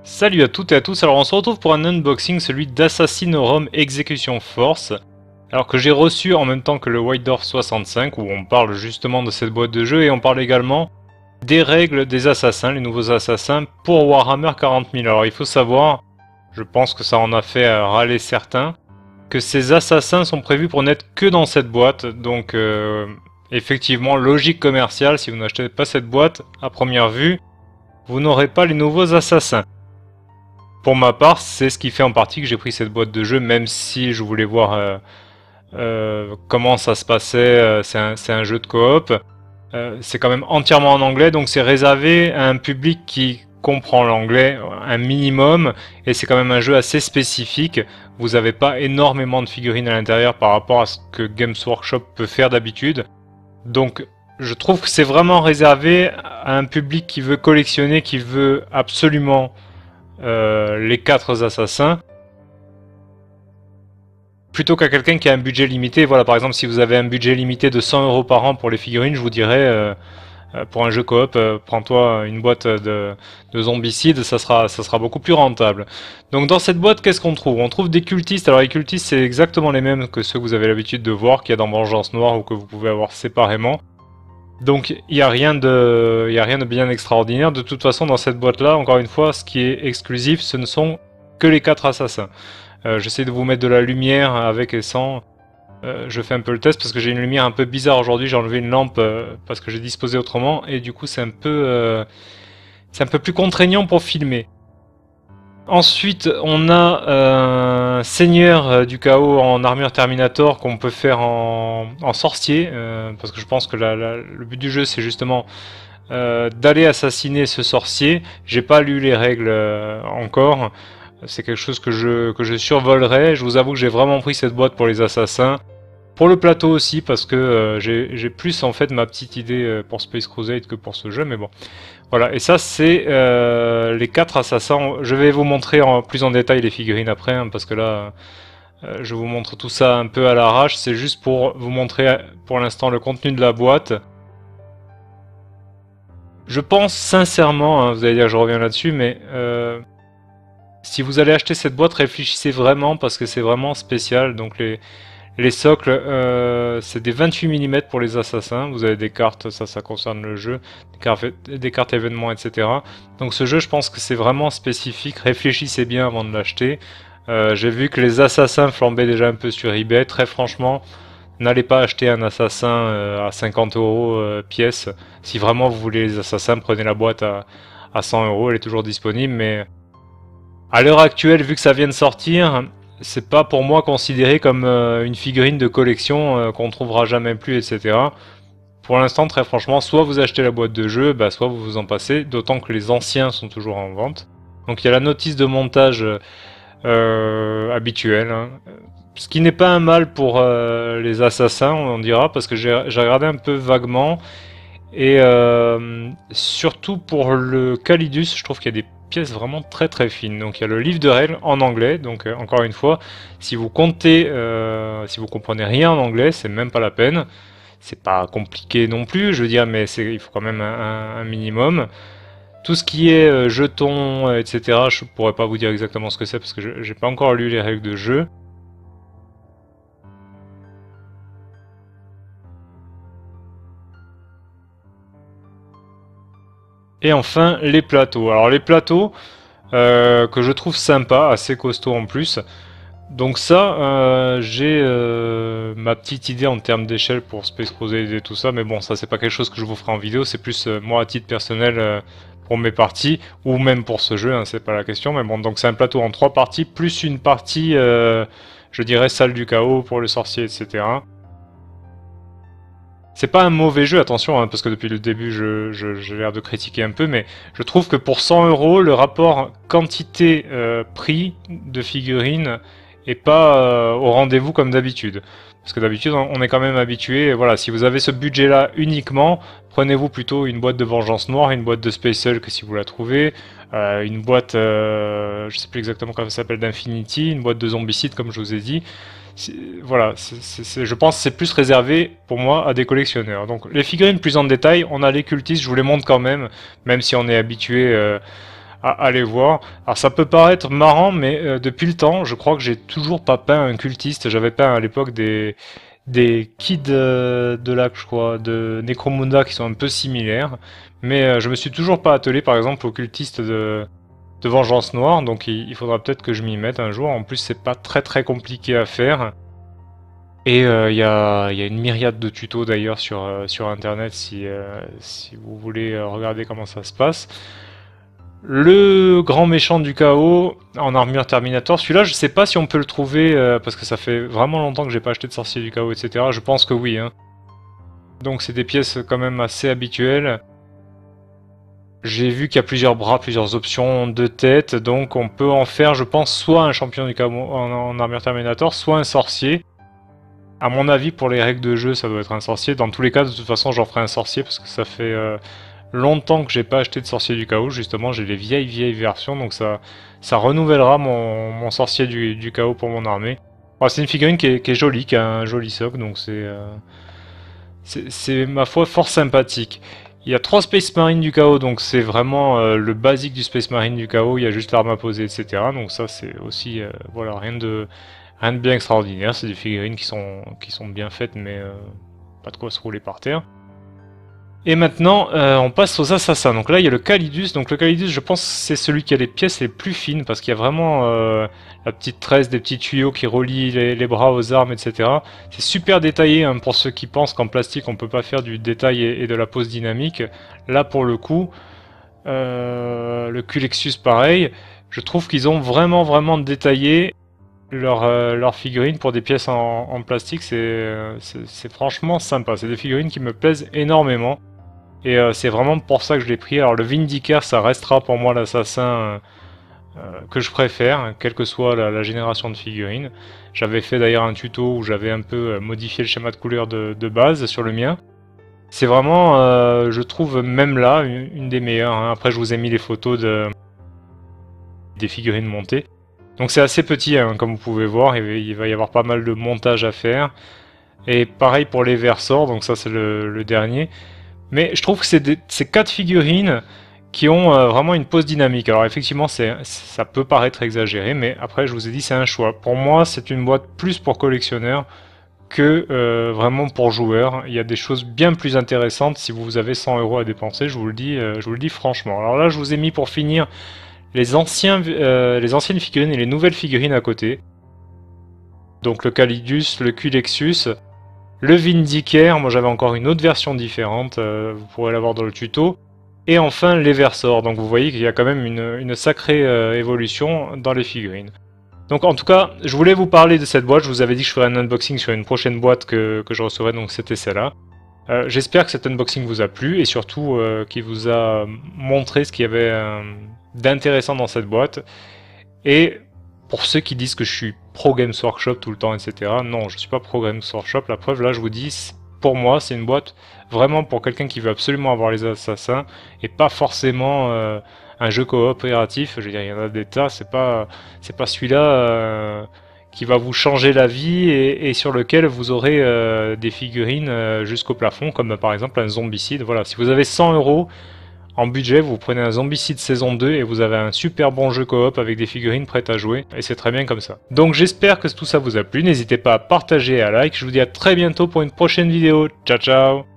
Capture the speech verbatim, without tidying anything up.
Salut à toutes et à tous, alors on se retrouve pour un unboxing, celui d'Assassinorum Execution Force, alors que j'ai reçu en même temps que le White Dwarf soixante-cinq, où on parle justement de cette boîte de jeu, et on parle également des règles des assassins, les nouveaux assassins, pour Warhammer quarante mille. Alors il faut savoir, je pense que ça en a fait râler certains, que ces assassins sont prévus pour n'être que dans cette boîte, donc euh, effectivement, logique commerciale, si vous n'achetez pas cette boîte, à première vue, vous n'aurez pas les nouveaux assassins. Pour ma part, c'est ce qui fait en partie que j'ai pris cette boîte de jeu, même si je voulais voir euh, euh, comment ça se passait. Euh, c'est un, un jeu de coop. Euh, c'est quand même entièrement en anglais, donc c'est réservé à un public qui comprend l'anglais un minimum, et c'est quand même un jeu assez spécifique. Vous n'avez pas énormément de figurines à l'intérieur par rapport à ce que Games Workshop peut faire d'habitude. Donc je trouve que c'est vraiment réservé à un public qui veut collectionner, qui veut absolument Euh, les quatre assassins, plutôt qu'à quelqu'un qui a un budget limité. Voilà, par exemple, si vous avez un budget limité de cent euros par an pour les figurines, je vous dirais, euh, pour un jeu coop, euh, prends-toi une boîte de, de zombicides, ça sera, ça sera beaucoup plus rentable. Donc dans cette boîte, qu'est-ce qu'on trouve? On trouve des cultistes. Alors les cultistes, c'est exactement les mêmes que ceux que vous avez l'habitude de voir, qu'il y a dans Vengeance Noire ou que vous pouvez avoir séparément. Donc il n'y a rien de, il y a rien de bien extraordinaire. De toute façon, dans cette boîte-là, encore une fois, ce qui est exclusif, ce ne sont que les quatre assassins. Euh, J'essaie de vous mettre de la lumière avec et sans. Euh, je fais un peu le test parce que j'ai une lumière un peu bizarre aujourd'hui. J'ai enlevé une lampe euh, parce que j'ai disposé autrement et du coup c'est un peu, euh, c'est un peu plus contraignant pour filmer. Ensuite, on a euh, un seigneur euh, du chaos en armure Terminator qu'on peut faire en, en sorcier, euh, parce que je pense que la, la, le but du jeu c'est justement euh, d'aller assassiner ce sorcier. J'ai pas lu les règles euh, encore, c'est quelque chose que je, que je survolerai. Je vous avoue que j'ai vraiment pris cette boîte pour les assassins. Pour le plateau aussi, parce que euh, j'ai plus en fait ma petite idée euh, pour Space Crusade que pour ce jeu, mais bon. Voilà, et ça c'est euh, les quatre assassins. Je vais vous montrer en plus en détail les figurines après, hein, parce que là, euh, je vous montre tout ça un peu à l'arrache. C'est juste pour vous montrer pour l'instant le contenu de la boîte. Je pense sincèrement, hein, vous allez dire que je reviens là-dessus, mais euh, si vous allez acheter cette boîte, réfléchissez vraiment, parce que c'est vraiment spécial. Donc les... Les socles, euh, c'est des vingt-huit millimètres pour les assassins. Vous avez des cartes, ça, ça concerne le jeu, des cartes, des cartes événements, et cetera. Donc ce jeu, je pense que c'est vraiment spécifique. Réfléchissez bien avant de l'acheter. Euh, J'ai vu que les assassins flambaient déjà un peu sur eBay. Très franchement, n'allez pas acheter un assassin euh, à cinquante euros euh, pièce. Si vraiment vous voulez les assassins, prenez la boîte à, à cent euros. Elle est toujours disponible, mais à l'heure actuelle, vu que ça vient de sortir, c'est pas pour moi considéré comme euh, une figurine de collection euh, qu'on trouvera jamais plus, et cetera. Pour l'instant, très franchement, soit vous achetez la boîte de jeu, bah, soit vous vous en passez, d'autant que les anciens sont toujours en vente. Donc il y a la notice de montage euh, habituelle, hein. Ce qui n'est pas un mal pour euh, les assassins, on dira, parce que j'ai regardé un peu vaguement. Et euh, surtout pour le Calidus, je trouve qu'il y a des pièces vraiment très très fines. Donc il y a le livre de règles en anglais, donc euh, encore une fois, si vous comptez, euh, si vous comprenez rien en anglais, c'est même pas la peine. C'est pas compliqué non plus, je veux dire, mais il faut quand même un, un minimum. Tout ce qui est euh, jetons, et cetera, je pourrais pas vous dire exactement ce que c'est parce que j'ai pas encore lu les règles de jeu. Et enfin, les plateaux. Alors les plateaux, euh, que je trouve sympa, assez costaud en plus. Donc ça, euh, j'ai euh, ma petite idée en termes d'échelle pour Space Crusade et tout ça. Mais bon, ça c'est pas quelque chose que je vous ferai en vidéo, c'est plus euh, moi à titre personnel euh, pour mes parties, ou même pour ce jeu, hein, c'est pas la question. Mais bon, donc c'est un plateau en trois parties, plus une partie, euh, je dirais, salle du chaos pour le sorcier, et cetera. C'est pas un mauvais jeu, attention, hein, parce que depuis le début, j'ai je, je, l'air de critiquer un peu, mais je trouve que pour cent euros, le rapport quantité-prix euh, de figurines est pas euh, au rendez-vous comme d'habitude. Parce que d'habitude, on est quand même habitué, voilà, si vous avez ce budget-là uniquement, prenez-vous plutôt une boîte de Vengeance Noire, une boîte de Space Hulk si vous la trouvez, euh, une boîte, euh, je sais plus exactement comment ça s'appelle, d'Infinity, une boîte de Zombicide, comme je vous ai dit. Voilà, c est, c est, je pense que c'est plus réservé pour moi à des collectionneurs. Donc les figurines plus en détail, on a les cultistes, je vous les montre quand même, même si on est habitué euh, à aller voir. Alors ça peut paraître marrant, mais euh, depuis le temps, je crois que j'ai toujours pas peint un cultiste. J'avais peint à l'époque des, des kids euh, de lac, je crois, de Necromunda qui sont un peu similaires. Mais euh, je me suis toujours pas attelé, par exemple, au cultiste de, de Vengeance Noire. Donc il, il faudra peut-être que je m'y mette un jour. En plus, c'est pas très très compliqué à faire. Et il euh, y, a, y a une myriade de tutos d'ailleurs sur, euh, sur internet si, euh, si vous voulez euh, regarder comment ça se passe. Le grand méchant du chaos en armure Terminator, celui-là je sais pas si on peut le trouver euh, parce que ça fait vraiment longtemps que j'ai pas acheté de sorcier du chaos, et cetera. Je pense que oui. Hein. Donc c'est des pièces quand même assez habituelles. J'ai vu qu'il y a plusieurs bras, plusieurs options de tête, donc on peut en faire je pense soit un champion du chaos en, en armure Terminator, soit un sorcier. À mon avis, pour les règles de jeu, ça doit être un sorcier. Dans tous les cas, de toute façon, j'en ferai un sorcier parce que ça fait euh, longtemps que j'ai pas acheté de sorcier du chaos. Justement, j'ai les vieilles, vieilles versions, donc ça, ça renouvellera mon, mon sorcier du, du chaos pour mon armée. Bon, c'est une figurine qui est, qui est jolie, qui a un joli socle, donc c'est, euh, c'est, ma foi, fort sympathique. Il y a trois Space Marines du chaos, donc c'est vraiment euh, le basique du Space Marine du chaos. Il y a juste l'arme à poser, et cetera. Donc ça, c'est aussi, euh, voilà, rien de Rien de bien extraordinaire, c'est des figurines qui sont, qui sont bien faites, mais euh, pas de quoi se rouler par terre. Et maintenant, euh, on passe aux assassins. Donc là, il y a le Calidus. Donc le Calidus, je pense c'est celui qui a les pièces les plus fines, parce qu'il y a vraiment euh, la petite tresse, des petits tuyaux qui relient les, les bras aux armes, et cetera. C'est super détaillé, hein, pour ceux qui pensent qu'en plastique, on peut pas faire du détail et, et de la pose dynamique. Là, pour le coup, euh, le Culexus, pareil. Je trouve qu'ils ont vraiment, vraiment détaillé Leur, euh, leur figurine pour des pièces en, en plastique, c'est franchement sympa. C'est des figurines qui me plaisent énormément. Et euh, c'est vraiment pour ça que je l'ai pris. Alors le Vindicaire, ça restera pour moi l'assassin euh, que je préfère, quelle que soit la, la génération de figurines. J'avais fait d'ailleurs un tuto où j'avais un peu modifié le schéma de couleur de, de base sur le mien. C'est vraiment, euh, je trouve même là, une, une des meilleures. Hein. Après je vous ai mis les photos de, des figurines montées. Donc c'est assez petit, hein, comme vous pouvez voir, il va y avoir pas mal de montage à faire. Et pareil pour les Versors, donc ça c'est le, le dernier. Mais je trouve que c'est quatre figurines qui ont euh, vraiment une pose dynamique. Alors effectivement, ça peut paraître exagéré, mais après je vous ai dit c'est un choix. Pour moi, c'est une boîte plus pour collectionneurs que euh, vraiment pour joueurs. Il y a des choses bien plus intéressantes si vous avez cent euros à dépenser, je vous le dis, euh, je vous le dis franchement. Alors là, je vous ai mis pour finir les, anciens, euh, les anciennes figurines et les nouvelles figurines à côté. Donc le Calidus, le Culexus, le Vindicaire, moi j'avais encore une autre version différente, euh, vous pourrez la voir dans le tuto. Et enfin les Versors, donc vous voyez qu'il y a quand même une, une sacrée euh, évolution dans les figurines. Donc en tout cas, je voulais vous parler de cette boîte, je vous avais dit que je ferais un unboxing sur une prochaine boîte que, que je recevrai, donc c'était celle-là. Euh, J'espère que cet unboxing vous a plu et surtout euh, qu'il vous a montré ce qu'il y avait euh, d'intéressant dans cette boîte. Et pour ceux qui disent que je suis pro Games Workshop tout le temps, et cetera. Non, je suis pas pro Games Workshop. La preuve, là, je vous dis, pour moi, c'est une boîte vraiment pour quelqu'un qui veut absolument avoir les assassins et pas forcément euh, un jeu coopératif. Je veux dire, il y en a des tas. C'est pas, c'est pas celui-là euh, qui va vous changer la vie et, et sur lequel vous aurez euh, des figurines euh, jusqu'au plafond, comme euh, par exemple un Zombicide. Voilà, si vous avez cent euros en budget, vous prenez un Zombicide saison deux et vous avez un super bon jeu coop avec des figurines prêtes à jouer. Et c'est très bien comme ça. Donc j'espère que tout ça vous a plu. N'hésitez pas à partager et à like. Je vous dis à très bientôt pour une prochaine vidéo. Ciao ciao.